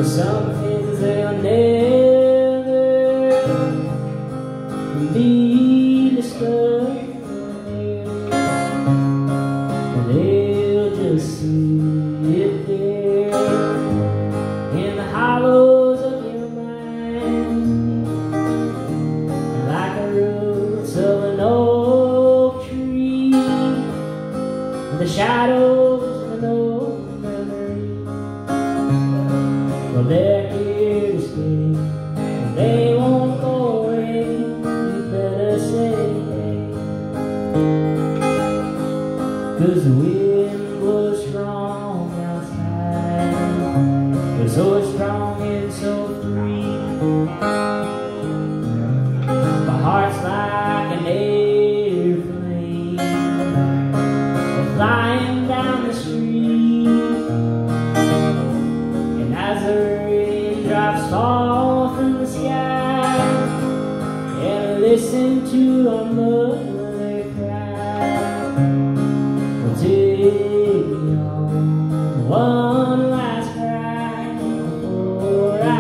some things they'll never be discovered. They'll just sit there in the hollows of your mind, like the roots of an oak tree, the shadows of an old memory. Well, they're here to stay, they won't go away. You better say, 'cause the wind was strong outside, was so strong and so free. My heart's like an airplane flying down the street, and as the raindrops fall from the sky, and I listen to a mother cry, well, take me on one last cry before I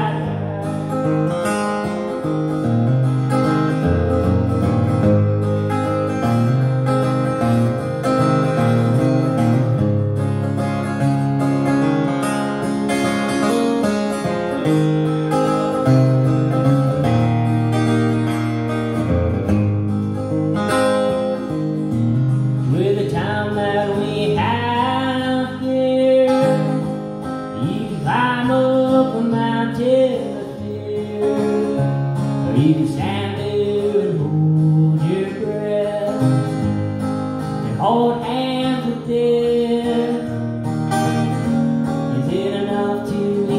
with the time that we have here, you can climb up a mountain of fear, or you can stand there and hold your breath and hold hands with death. Is it enough to be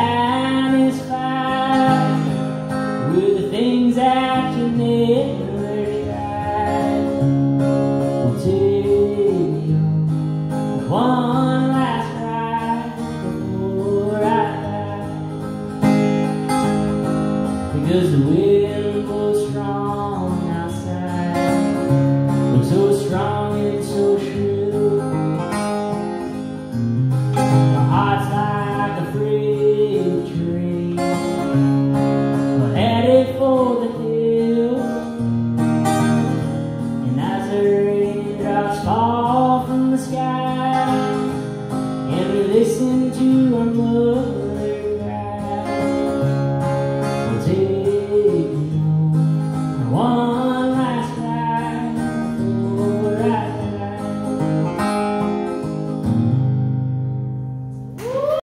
satisfied with the things that you never tried? Well, take me on one last ride before I die, because the wind was strong outside, was so strong and so shrill. My heart's like a freight train, we're headed for the hill, and as the raindrops fall from the sky, and we listen to our mother